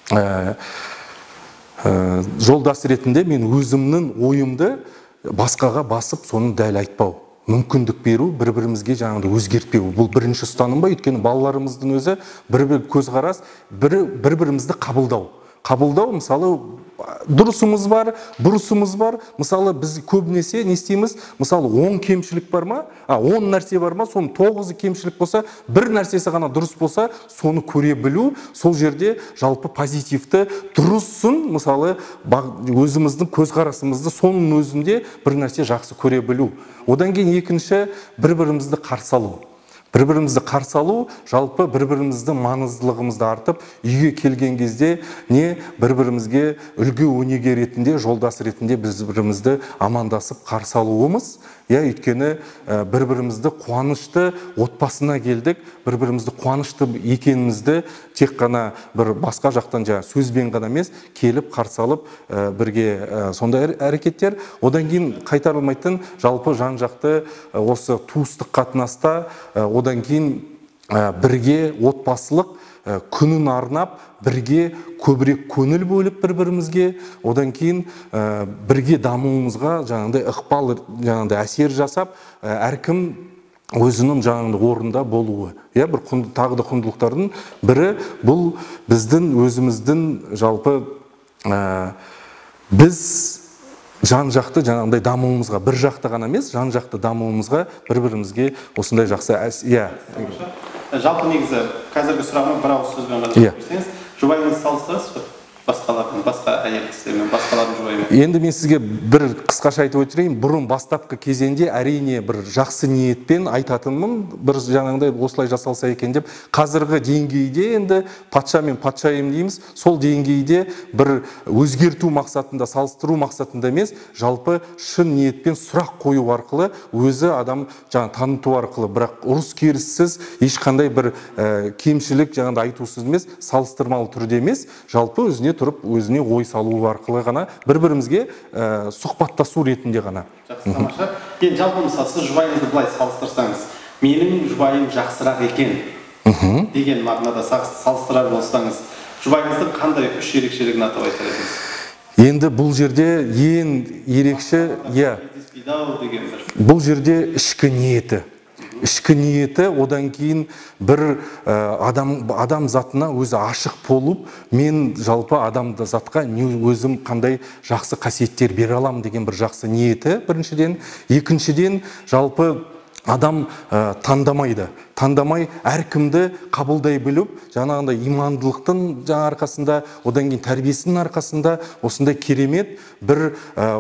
жолдас ретінде мен өзімнің ойымды басқаға басып, соны дәл айтпау, мүмкіндік беру, бір-бірімізге жаңағындай өзгертпеу. Бұл бірінші ұстаным ба, өйткені балаларымыздың өзі бір-бір көзқарас, бір-бірімізді қабылдау. Қабылдау, мысалы, дұрысымыз бар, бұрысымыз бар. Мысалы, біз көбінесе не істейміз? Мысалы, он кемшілік бар ма? А, он нәрсе бар ма? Соның тоғызы кемшілік болса, бір нәрсесі ғана дұрыс болса, соны көре білу, сол жерде жалпы позитивті дұрысын, мысалы, өзіміздің көзқарасымызды соның өзінде бір нәрсе жақсы көре білу. Одан кейін екінші, бір-бірімізді қарсы алу. Бір-бірімізді қарсы алу, жалпы бір-біріміздің маңыздылығымызды артып, үйге келген кезде не бір-бірімізге үлгі өнеге ретінде, жолдас ретінде біз бірімізді амандасып қарсы алуымыз, иә, өйткені бір-бірімізді қуанышты отбасына келдік, бір-бірімізді қуанышты екенімізді тек қана бір басқа жақтан жаңа сөзбен ғана емес, келіп қарсы алып бірге сондай әрекеттер. Одан кейін қайтарылмайтын жалпы жан-жақты осы туыстық қатынаста, одан кейін бірге отбасылық күнін арнап, бірге көбірек көңіл бөліп бір-бірімізге, одан кейін бірге дамуымызға жаңағыдай ықпал, жаңағыдай әсер жасап, әркім өзінің жаңағыдай орында болуы. Иә, бір тағы да құндылықтардың бірі бұл біздің өзіміздің жалпы біз жан-жақты жаңағыдай дамуымызға, бір жақты ғана емес, жан-жақты дамуымызға бір-бірімізге осындай жақсы иә. Жалпы негізі қазіргі сұрағыма бір ауыз сөзбен ғана жауап берсеңіз, жұбайыңызды салыстырасыз ба? Басқалардың, басқа әйел кісілермен, басқалардың жұбайымен. Енді мен сізге бір қысқаша айтып өтірейін, бұрын бастапқы кезеңде әрине бір жақсы ниетпен айтатынмын, бір жаңағыдай осылай жасалса екен деп. Қазіргі деңгейде енді патша мен патшайым дейміз, сол деңгейде бір өзгерту мақсатында, салыстыру мақсатында емес, жалпы шын ниетпен сұрақ қою арқылы, өзі адам жаңа таныту арқылы, бірақ ұрыс керіссіз, ешқандай бір кемшілік жаңағыдай айтусыз емес, салыстырмалы түрде емес, жалпы өзіне тұрып, өзіне ой салу арқылы ғана, бір-бірімізге сұхбаттасу ретінде ғана. Жақсы, тамаша. Енді жалпы мысалы, сіз жұбайыңызды былай салыстырсаңыз, менің жұбайым жақсырақ екен деген мағынада салыстырар болсаңыз, жұбайыңыздың қандай үш ерекшелігін атап айтар едіңіз? Енді бұл жерде ең ерекше, иә, бұл жерде ішкі ниеті. Ішкі ниеті, одан кейін бір адам, адам затына өзі ашық болып, мен жалпы адамды затқа өзім қандай жақсы қасиеттер бере алам деген бір жақсы ниеті біріншіден. Екіншіден, жалпы адам таңдамайды. Таңдамай әркімді қабылдай біліп, жаңағындай имандылықтың жаңа арқасында, одан кейін тәрбиесінің арқасында осындай керемет бір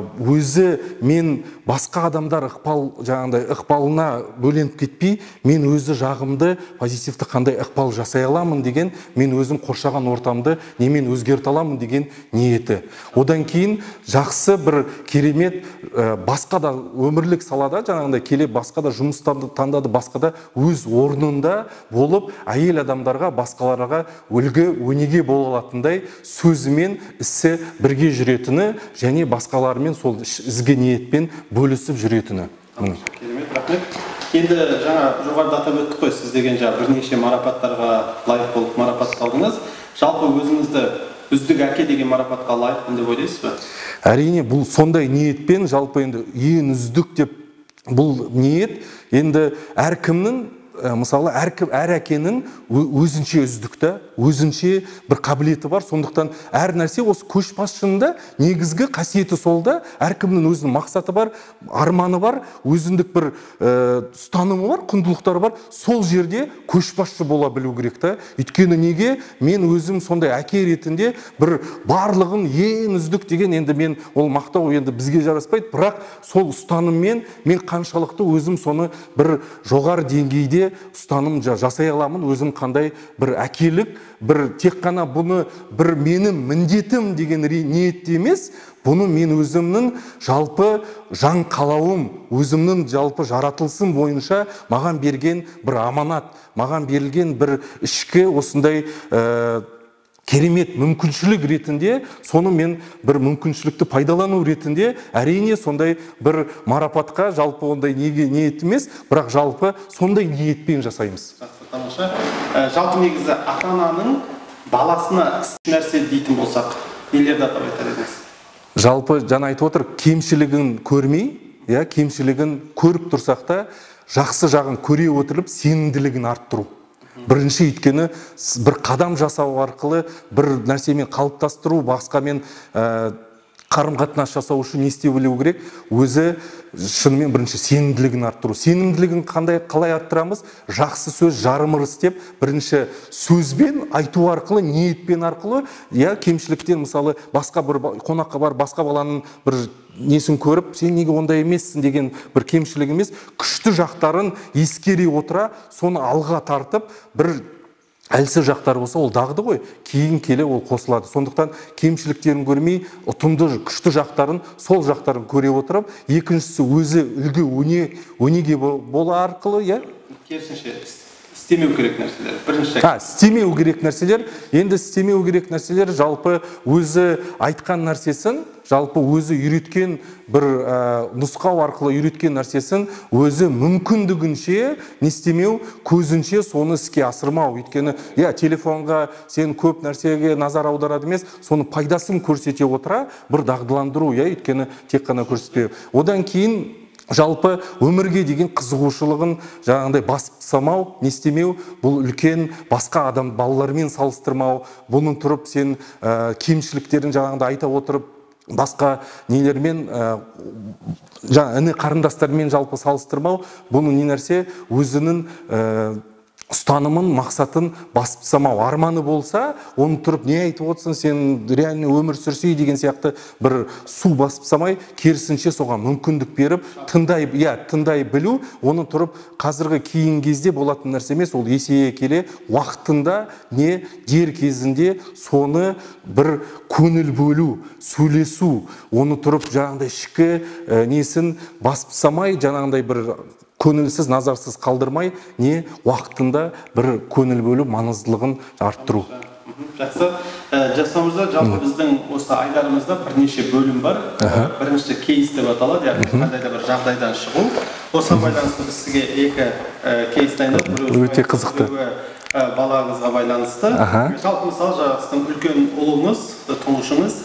өзі мен басқа адамдар ықпал, жаңағындай ықпалына бөленіп кетпей, мен өзі жағымды, позитивті қандай ықпал жасай аламын деген, мен өзім қоршаған ортамды немен өзгерте аламын деген ниеті. Одан кейін жақсы бір керемет басқа да өмірлік салада, жаңағындай келе басқа да жұмыстарды таңдады, басқа да өз орнында болып, әйел адамдарға, басқаларға үлгі, өнеге бола алатындай сөзімен ісі бірге жүретіні, және басқалармен сол ізгі ниетпен бөлісіп жүретіні. Керемет, рахмет. Енді жаңа жоғарыда атап өттік қой, сіз деген жаңа бірнеше марапаттарға лайық болып марапатталдыңыз. Жалпы өзіңізді үздік әке деген марапатқа лайықпын деп ойлайсыз ба? Әрине, бұл сондай ниетпен, жалпы енді ең үздік деп бұл ниет, енді әркімнің, мысалы, әр әкенің өзінше үздікті, өзінше бір қабілеті бар. Сондықтан әр нәрсе осы көшбасшында негізгі қасиеті солда, әркімнің өзінің мақсаты бар, арманы бар, өзіндік бір ұстанымы бар, құндылықтары бар. Сол жерде көшбасшы бола білу керек та. Өйткені неге мен өзім сондай әке ретінде бір барлығын ең үздік деген, енді мен ол мақтау енді бізге жараспайды, бірақ сол ұстаныммен мен қаншалықты өзім соны бір жоғары деңгейде ұстаным жасай аламын, өзім қандай бір әкелік, бір тек қана бұны бір менің міндетім деген ниетте емес, бұны мен өзімнің жалпы жан қалауым, өзімнің жалпы жаратылысым бойынша маған берген бір аманат, маған берілген бір ішкі осындай керемет мүмкіншілік ретінде, соны мен бір мүмкіншілікті пайдалану ретінде, әрине сондай бір марапатқа жалпы ондай ниет емес, бірақ жалпы сондай ниетпен жасаймыз. Тамаша. Жалпы негізі ата-ананың баласына іс нәрсе дейтін болсақ, нелерді атап айтар едіңіз? Жалпы жаңа айтып отыр, кемшілігін көрмей, иә, кемшілігін көріп тұрсақ та, жақсы жағын көре отырып, сенімділігін арттыру. Бірінші өйткені бір қадам жасау арқылы бір нәрсемен қалыптастыру, басқамен қарым-қатынас жасау үшін не істеу білу керек? Өзі шынымен бірінші сенімділігін арттыру. Сенімділігін қандай қалай арттырамыз? Жақсы сөз жарым ырыс деп, бірінші сөзбен айту арқылы, ниетпен арқылы, я кемшіліктен мысалы басқа бір қонаққа бар, басқа баланың бір несін көріп, сен неге ондай емессің деген бір кемшілік емес, күшті жақтарын ескере отыра, соны алға тартып, бір әлсіз жақтар болса ол дағды ғой, кейін келе ол қосылады. Сондықтан кемшіліктерін көрмей, ұтымды күшті жақтарын, сол жақтарын көре отырып, екіншісі өзі үлгі өне өнеге бола арқылы, иә? Керісінше істемеу керек нәрселер. Бірінші. Ha, істемеу керек нәрселер. Енді істемеу керек нәрселер жалпы өзі айтқан нәрсесін, жалпы өзі үйреткен бір ә, нұсқау арқылы үйреткен нәрсесін өзі мүмкіндігінше не істемеу, көзінше соны іске асырмау. Өйткені, иә, телефонға сен көп нәрсеге назар аударады емес, соны пайдасын көрсете отыра бір дағдыландыру, иә, өйткені тек қана көрсетпеу. Одан кейін жалпы өмірге деген қызығушылығын жаңағыдай басып тастамау, не істемеу, бұл үлкен басқа адам балалармен салыстырмау, бұның тұрып сен ә, кемшіліктерін жаңағыдай айта отырып, басқа нелермен ә, жаңа іні қарындастармен жалпы салыстырмау, бұның не нәрсе өзінің ә, ұстанымын, мақсатын басып тастамау. Арманы болса, оны тұрып не айтып отырсың, сен реально өмір сүрсей деген сияқты бір су басып тастамай, керісінше соған мүмкіндік беріп, тыңдай, иә, тыңдай білу, оны тұрып қазіргі кейін кезде болатын нәрсе емес, ол есейе келе уақытында не дер кезінде соны бір көңіл бөлу, сөйлесу, оны тұрып жаңағыдай ішкі ә, несін басып тастамай, жаңағыдай бір көңілсіз, назарсыз қалдырмай, не уақытында бір көңіл бөлу маңыздылығын арттыру. Жақсы. Жасамырза, жалпы біздің осы айдарымызда бірнеше бөлім бар. Бірінші кейс деп аталады, яғни қандай да бір жағдайдан шығу. Осыған байланысты біз сізге екі кейс дайындадық. Өте қызықты. Балаңызға байланысты. Жалпы мысалы жаңағы үлкен ұлыңыз, тұңғышыңыз,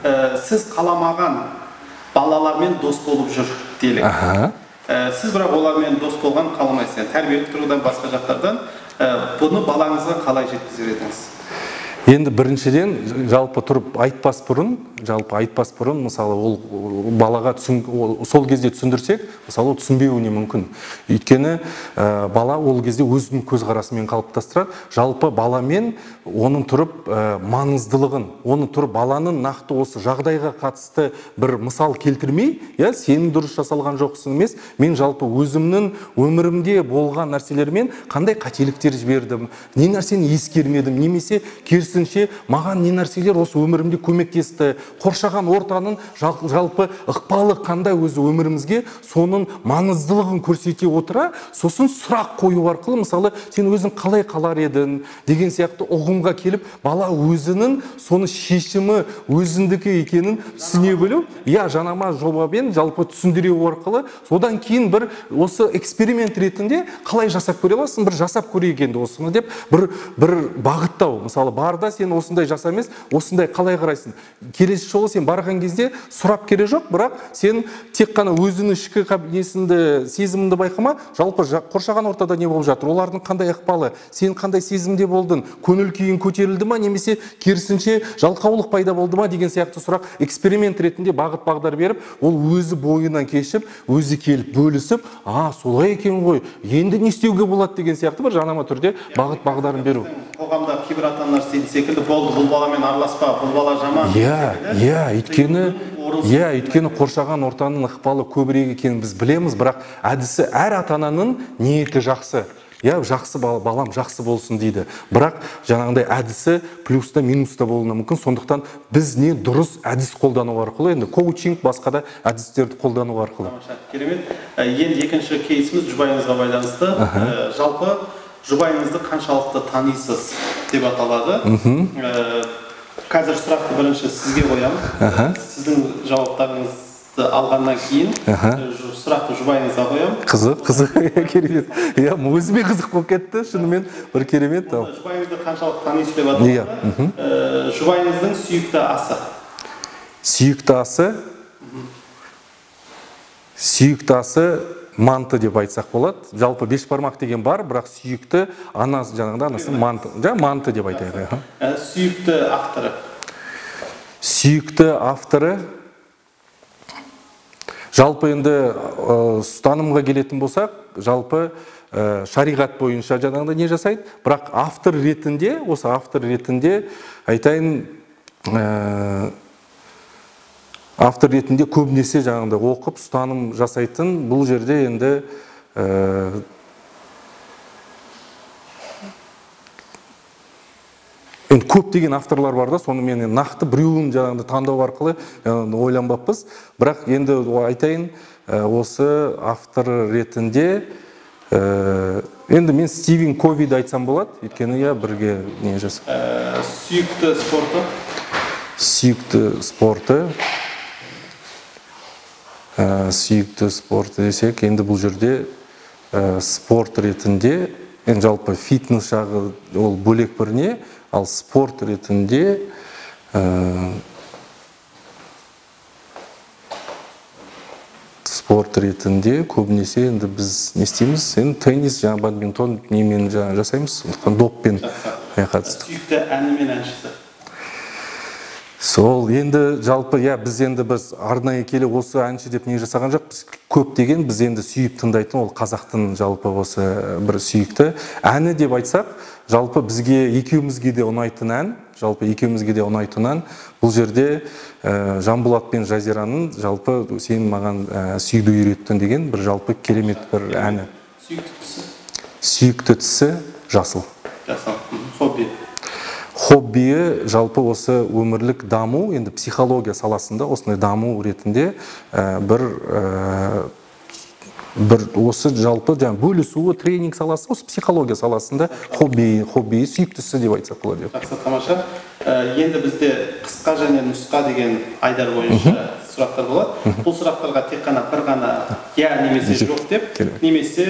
сіз қаламаған балалармен дос болып жүр делік. Сіз бірақ олармен дос болған қаламайсыз, тәрбиелік тұрғыдан басқа жақтардан, бұны балаңызға қалай жеткізер едіңіз? Енді біріншіден жалпы тұрып айтпас бұрын, жалпы айтпас бұрын, мысалы ол балаға түсін, сол кезде түсіндірсек, мысалы ол түсінбеуіне мүмкін. Өйткені ә, бала ол кезде өзінің көзқарасымен қалыптастырады. Жалпы баламен оның тұрып ә, маңыздылығын, оны тұрып баланың нақты осы жағдайға қатысты бір мысал келтірмей, иә, сенің дұрыс жасалған жоқсың емес, мен жалпы өзімнің өмірімде болған нәрселермен қандай қателіктер жібердім, не нәрсені ескермедім, немесе керісінше маған не нәрселер осы өмірімде көмектесті, қоршаған ортаның жалпы ықпалы қандай өзі өмірімізге, соның маңыздылығын көрсете отыра, сосын сұрақ қою арқылы, мысалы, сен өзің қалай қалар едің деген сияқты ұғымға келіп, бала өзінің соны шешімі өзіндікі екенін түсіне білу, иә, жанама жобамен жалпы түсіндіре арқылы, содан кейін бір осы эксперимент ретінде қалай жасап көре аласың, бір жасап көре екенді осыны деп бір бір бағыттау, мысалы, барда сен осындай жаса емес, осындай қалай қарайсың. Келесі жолы сен барған кезде сұрап керек жоқ, бірақ сен тек қана өзінің ішкі несіңді, сезіміңді байқама, жалпы қоршаған ортада не болып жатыр, олардың қандай ықпалы, сен қандай сезімде болдың, көңіл күйің көтерілді ма, немесе керісінше жалқаулық пайда болды ма деген сияқты сұрақ эксперимент ретінде бағыт бағдар беріп, ол өзі бойынан кешіп, өзі келіп бөлісіп, а, солай екен ғой, енді не істеуге болады деген сияқты бір жанама түрде бағыт бағдарын беру. Қоғамда кейбір ата-аналар секілді болды, бұл баламен араласпа, бұл бала жаман. Иә, иә, өйткені, иә, өйткені қоршаған ортаның ықпалы көбірек екенін біз білеміз, бірақ әдісі әр ата-ананың ниеті жақсы. Я жақсы балам жақсы болсын дейді. Бірақ жаңағындай әдісі плюста минуста болуы мүмкін. Сондықтан біз не дұрыс әдіс қолдану арқылы, енді коучинг, басқа да әдістерді қолдану арқылы. Керемет. Енді екінші кейсіміз жұбайыңызға байланысты. Жалпы жұбайыңызды қаншалықты танисыз деп аталады. Қазір сұрақты бірінші сізге қоямын. Сіздің жауаптарыңызды алғаннан кейін сұрақты жұбайыңызға қоямын. Қызық, қызық, керемет. Иә, өзіме қызық болып кетті, шынымен бір керемет. Жұбайыңызды қаншалықты танисыз деп аталады. Жұбайыңыздың сүйікті асы. Сүйікті асы? Сүйікті асы манты деп айтсақ болады. Жалпы бешбармақ деген бар, бірақ сүйікті анасы, жаңағыда анасы манты, жаңа манты деп айтайық. Сүйікті авторы. Сүйікті авторы жалпы енді ұстанымға келетін болсақ, жалпы шариғат бойынша жаңағыда не жасайды, бірақ автор ретінде, осы автор ретінде айтайын, автор ретінде көбінесе жаңағыда оқып, ұстаным жасайтын, бұл жерде енді енді көптеген авторлар бар да, соны мен нақты біреуін жаңағыдай таңдау арқылы ойланбаппыз. Бірақ енді айтайын, осы автор ретінде енді мен Стивен Ковиді айтсам болады, өйткені я бірге не жасап. Сүйікті спорты? Сүйікті спорты. Сүйікті спорты десек, енді бұл жерде спорт ретінде, енді жалпы фитнес жағы ол бөлек бір не, ал спорт ретінде спорт ретінде көбінесе енді біз не істейміз, енді теннис, жаңа бадминтон немен жасаймыз, доппен қатысты. Сүйікті әні мен әншісі? Сол енді жалпы, я біз енді біз арнайы келе осы әнші деп не жасаған жоқ, біз көптеген біз енді сүйіп тыңдайтын ол қазақтың жалпы осы бір сүйікті әні деп айтсақ, жалпы бізге екеумізге де ұнайтын ән, жалпы екеумізге де ұнайтын ән. Бұл жерде Жанболат пен Жазираның жалпы сен маған сүйді үйреттің деген бір жалпы керемет бір әні. Сүйіктісі? Сүйіктісі жасыл. Жасыл. Хобби? Хоббиі жалпы осы өмірлік даму, енді психология саласында осындай даму ретінде бір бір осы жалпы жаңа бөлісуі, тренинг саласы, осы психология саласында хобби, хоббиі сүйіктісі деп айтсақ болады. Жақсы, тамаша. Енді бізде қысқа және нұсқа деген айдар бойынша сұрақтар болады. Бұл сұрақтарға тек қана бір ғана я немесе жоқ деп, немесе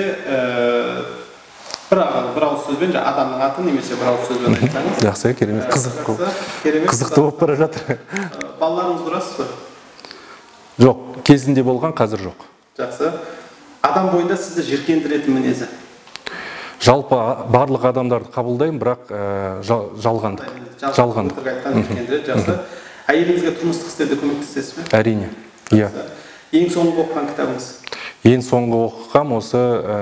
бір ауыз сөзбен, адамның атын немесе бір ауыз сөзбен айтсаңыз. Жақсы, керемет, қызық, қызықты болып бара жатыр. Балаларыңыз дұрас па? Жоқ, кезінде болған, қазір жоқ. Жақсы. Адам бойында сізді жиркендіретін мінезі? Жалпы барлық адамдарды қабылдаймын, бірақ жалғандық. Жалғандық. Жақсы. Әйеліңізге тұрмыстық істерде көмектесесіз бе? Әрине, иә. Ең соңғы оқыған кітабыңыз? Ең соңғы оқығам осы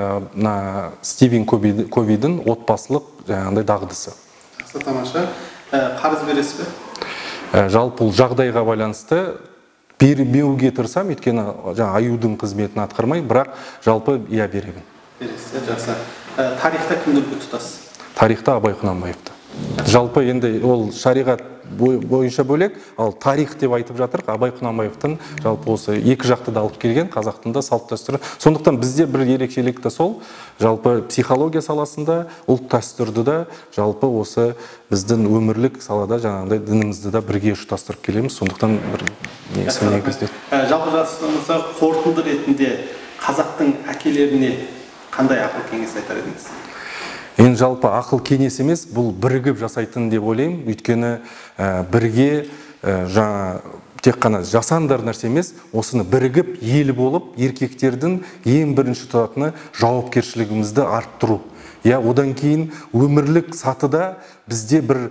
Стивен Ковидің отбасылық жаңағындай дағдысы. Жақсы, тамаша. Қарыз бересіз бе? Жалпы жағдайға байланысты бермеуге тырысам, өйткені аюдың қызметін атқармай, бірақ жалпы иә беремін. Бересіз, жақсы. Тарихта кімді үлгі тұтасыз? Тарихта Абай Құнанбаевты. Жалпы енді ол шариғат бойынша бөлек, ал тарих деп айтып жатыр, Абай Құнанбаевтың жалпы осы екі жақты да алып келген қазақтың да салт дәстүрі. Сондықтан бізде бір ерекшелік те сол, жалпы психология саласында, ұлт дәстүрді да жалпы осы біздің өмірлік салада жаңағыдай дінімізді да бірге ұштастырып келеміз. Сондықтан бір несі негізде. Жалпы жасыңызда қорытынды ретінде қазақтың әкелеріне қандай ақыл кеңес айтар едіңіз? Енді жалпы ақыл кеңес емес, бұл бірігіп жасайтын деп ойлаймын. Өйткені бірге жаңа тек қана жасандар нәрсе емес, осыны бірігіп ел болып, еркектердің ең бірінші тұтатыны жауапкершілігімізді арттыру. Я одан кейін өмірлік сатыда бізде бір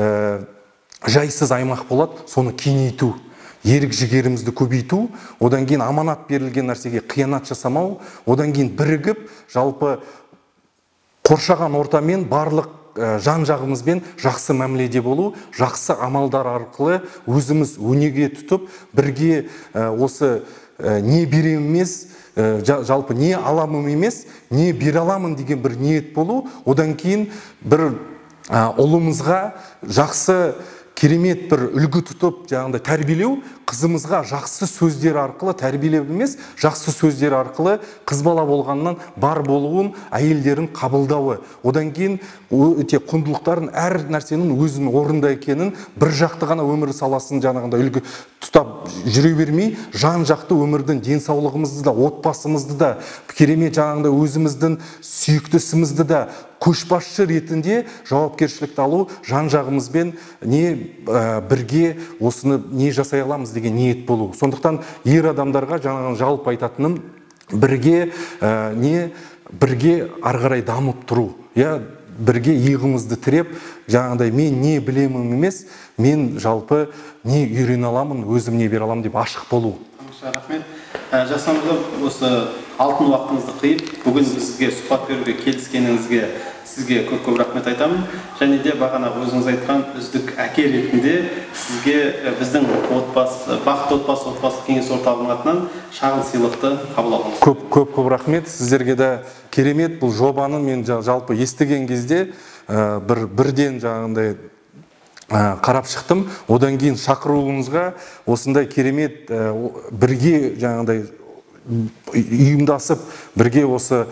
жайсыз аймақ болады, соны кеңейту. Ерік жігерімізді көбейту, одан кейін аманат берілген нәрсеге қиянат жасамау, одан кейін бірігіп жалпы қоршаған ортамен барлық жан жағымызбен жақсы мәміледе болу, жақсы амалдар арқылы өзіміз өнеге тұтып, бірге осы не берем емес, жалпы не аламын емес, не бере аламын деген бір ниет болу, одан кейін бір ұлымызға жақсы керемет бір үлгі тұтып, жаңағыдай тәрбиелеу, қызымызға жақсы сөздер арқылы тәрбиелеу емес, жақсы сөздер арқылы қыз бала болғаннан бар болуын, әйелдерін қабылдауы. Одан кейін өте құндылықтарын әр нәрсенің өзінің орында екенін, бір жақты ғана өмір саласын жаңағындай үлгі тұтап жүре бермей, жан жақты өмірдің денсаулығымызды да, отбасымызды да, керемет жаңағындай өзіміздің сүйіктісімізді да көшбасшы ретінде жауапкершілікті алу, жан жағымызбен не бірге осыны не жасай аламыз деген ниет болу. Сондықтан ер адамдарға жаңағы жалпы айтатыным бірге не бірге арғарай дамып тұру. Я бірге иығымызды тіреп, жаңағыдай мен не білемін емес, мен жалпы не үйрене аламын, өзім не бере аламын деп ашық болу. Рахмет. Жасанды осы алтын уақытыңызды қиып, бүгін бізге сұхбат беруге келіскеніңізге сізге көп-көп рахмет айтамын. Және де бағана өзіңіз айтқан үздік әке ретінде сізге біздің отбасы, бақытты отбасы отбасы кеңес орталығының атынан шағын сыйлықты қабыл алыңыз. Көп-көп рахмет. Сіздерге де керемет бұл жобаны мен жалпы естіген кезде бір бірден жаңағындай қарап шықтым. Одан кейін шақыруыңызға осындай керемет бірге жаңағыдай ұйымдасып, бірге осы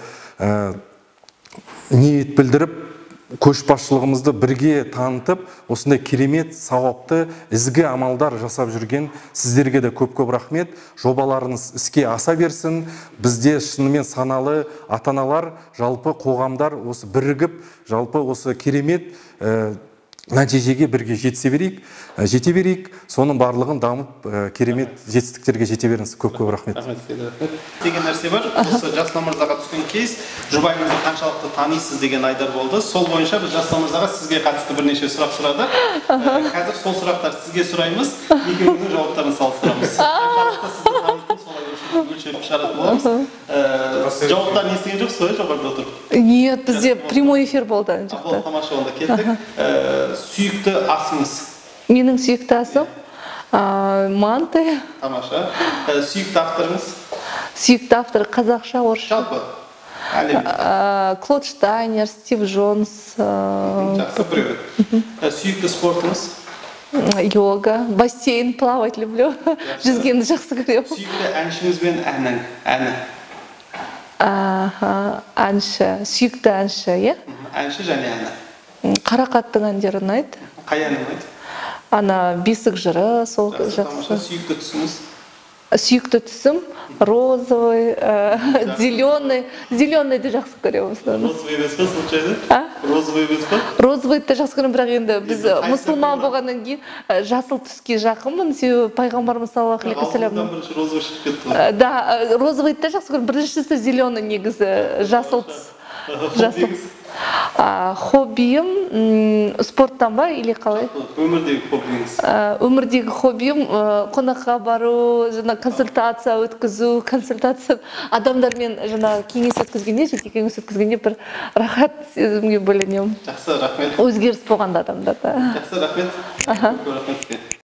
ниет білдіріп, көшбасшылығымызды бірге танытып, осындай керемет, сауапты, ізгі амалдар жасап жүрген сіздерге де көп-көп рахмет. Жобаларыңыз іске аса берсін. Бізде шынымен саналы ата-аналар, жалпы қоғамдар осы бірігіп, жалпы осы керемет нәтижеге бірге жетсе берейік, жете берейік. Соның барлығын дамып, керемет жетістіктерге жете беріңіз. Көп-көп рахмет. Деген нәрсе бар. Осы Жасұлан мырзаға түскен кейс, жұбайыңызды қаншалықты танисыз деген айдар болды. Сол бойынша біз Жасұлан мырзаға сізге қатысты бірнеше сұрақ сұрадық. Қазір сол сұрақтар сізге сұраймыз, екеуіңіздің жауаптарын салыстырамыз. Қаншалықты сізді танитын, солай өлшеп шығаратын боламыз. Жауаптарын естіген жоқсыз ғой жоғарыда отырып? Нет, бізде прямой эфир болды. Бұл тамаша, онда кеттік. Сүйікті асыңыз? Менің сүйікті асым манты. Тамаша. Сүйікті авторыңыз? Сүйікті автор қазақша, орысша. Жалпы? Әлем? Клод Штайнер, Стив Джонс. Жақсы, привет. Сүйікті спортыңыз? Йога, бассейн, плавать люблю. Жүзгенді жақсы көремін. Сүйікті әншіңіз бен әні? Әнші, сүйікті әнші, е? Әнші және әні? Қарақаттың әндері ұнайды. Қай әні ұнайды? Ана бесік жыры, сол жақсы. Сүйікті түсіңіз? Сүйікті түсім розовый, зеленый. Зеленыйді жақсы көремін. Розовый емес пе, случайно? Розовый емес пе? Розовыйды жақсы көремін, бірақ енді біз мұсылман болғаннан кейін жасыл түске жақынмын. Себебі пайғамбарымыз саллаллаху алейхи ва саллям. Алдыңыздан бірінші розовый шығып кетті ғой. Да, розовыйды жақсы көремін. Біріншісі зеленый негізі, жасыл түс. Хоббиіңіз? Хоббиім спорттан ба или қалай? Өмірдегі хоббиіңіз? Өмірдегі хоббиім қонаққа бару, жаңа консультация өткізу, консультация адамдармен жаңа кеңес өткізгенде, жеке кеңес өткізгенде бір рахат сезімге бөленемін. Жақсы, рахмет. Өзгеріс болғанда адамдарда. Жақсы, рахмет. Рахмет.